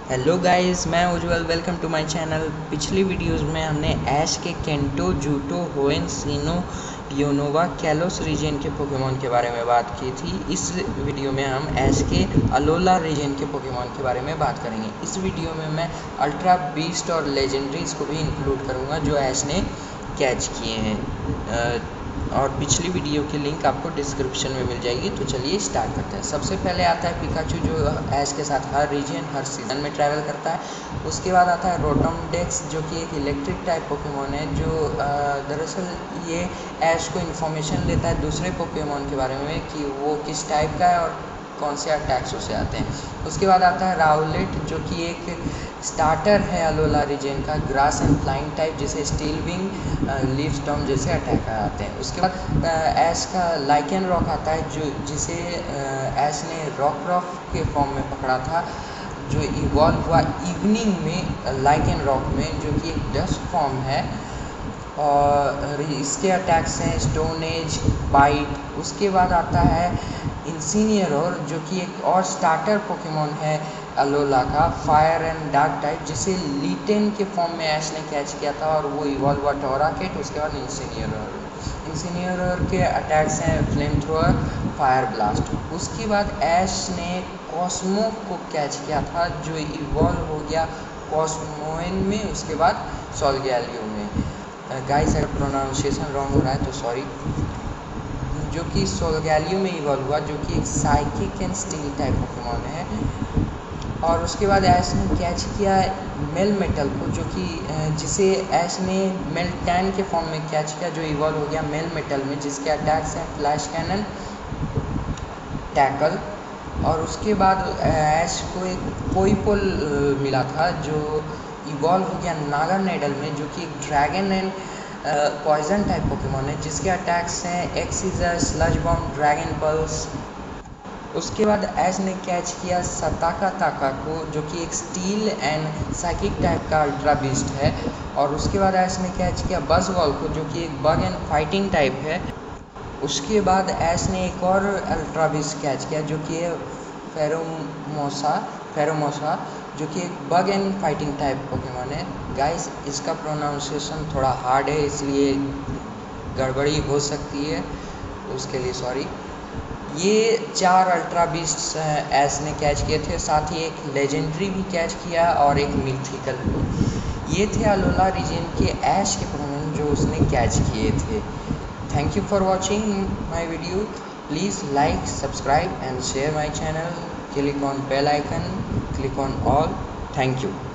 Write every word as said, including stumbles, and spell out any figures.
Hello guys, मैं Ujjwal. Welcome to my channel. पिछली videos में हमने ऐश के Kanto, Johto, Hoenn, Sinnoh, Unova, Kalos region के पोकेमॉन के बारे में बात की थी। इस वीडियो में हम ऐश के अलोला रीजन के पोकेमॉन के बारे में बात करेंगे। इस वीडियो में मैं अल्ट्रा बीस्ट और लेजेंडरीज को भी इंक्लूड करूँगा जो ऐश ने कैच किए हैं, और पिछली वीडियो की लिंक आपको डिस्क्रिप्शन में मिल जाएगी। तो चलिए स्टार्ट करते हैं। सबसे पहले आता है पिकाचू, जो ऐश के साथ हर रीजन हर सीज़न में ट्रैवल करता है। उसके बाद आता है रोटोमडेक्स, जो कि एक इलेक्ट्रिक टाइप पोकेमॉन है, जो दरअसल ये ऐश को इन्फॉर्मेशन देता है दूसरे पोकेमॉन के बारे में कि वो किस टाइप का है और कौन से अटैक्स उसे आते हैं। उसके बाद आता है राउलेट, जो कि एक स्टार्टर है अलोला रीजन का, ग्रास एंड फ्लाइंग टाइप, जिसे स्टील विंग, लीफ स्टॉर्म जैसे अटैक आते हैं। उसके बाद ऐश का लाइकेन रॉक आता है, जो जिसे ऐश ने रॉक रॉक के फॉर्म में पकड़ा था, जो इवॉल्व हुआ इवनिंग में लाइकेन रॉक में, जो कि एक डस्ट फॉर्म है। और इसके अटैक्स हैं स्टोन एज, बाइट। उसके बाद आता है इंसिनियरोर, जो कि एक और स्टार्टर पोकेमॉन है अलोला का, फायर एंड डार्क टाइप, जिसे लीटेन के फॉर्म में ऐश ने कैच किया था और वो इवॉल्व हुआ टोराकेट। उसके बाद इंसिनियरोर इंसिनियरोर के अटैक्स हैं फ्लेम थ्रोअर, फायर ब्लास्ट। उसके बाद ऐश ने कॉस्मो को कैच किया था, जो इवॉल्व हो गया कॉस्मोइन में, उसके बाद सोलगैलियो में। गाइस, अगर प्रोनाउंसिएशन रॉन्ग हो रहा है तो सॉरी। जो कि सोलगैलियो में इवॉल्व हुआ, जो कि एक psychic and steel type Pokemon है। और उसके बाद ऐश ने कैच किया मेल मेटल को, जो कि जिसे ऐश ने मेल्टैन के फॉर्म में कैच किया, जो इवॉल्व हो गया मेल मेटल में, जिसके अटैक्स हैं फ्लैश कैनन, टैकल। और उसके बाद ऐश को एक पोइपोल मिला था, जो इवॉल्व हो गया नागा नेडल में, जो कि एक dragon and poison type Pokemon है, जिसके अटैक्स हैं X scissor, sludge bomb, dragon pulse. उसके बाद ऐश ने कैच किया सताका ताका को, जो कि एक स्टील एंड साइकिक टाइप का अल्ट्रा बीस्ट है। और उसके बाद ऐश ने कैच किया बजवॉल को, जो कि एक बग एंड फाइटिंग टाइप है। उसके बाद ऐश ने एक और अल्ट्रा बीस्ट कैच किया, जो कि फेरोमोसा फेरोमोसा जो कि एक bug and fighting type Pokemon है। गाइस, इसका प्रोनाउंसिएशन थोड़ा हार्ड है, इसलिए गड़बड़ी हो सकती है, उसके लिए सॉरी। ये चार अल्ट्रा बीस्ट ऐश ने कैच किए थे, साथ ही एक लेजेंडरी भी कैच किया और एक मिथिकल भी। ये थे अलोला रीजन के ऐश के पोकेमॉन जो उसने कैच किए थे। Thank you for watching my video. Please like, subscribe and share my channel. Click on bell icon, click on all. Thank you.